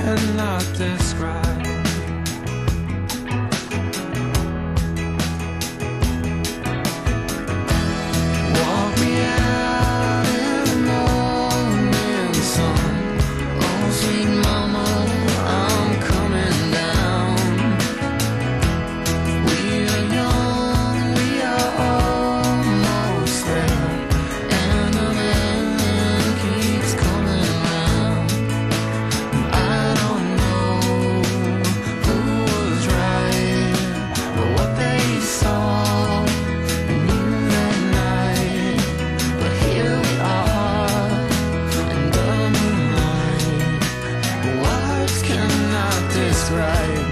cannot describe. Walk me out in the morning sun. Oh, sweet mama, I'm coming down. We are young, we are almost there, and the man keeps coming round. I don't know who was right, but what they saw knew that night. But here we are in the moonlight. Words cannot describe.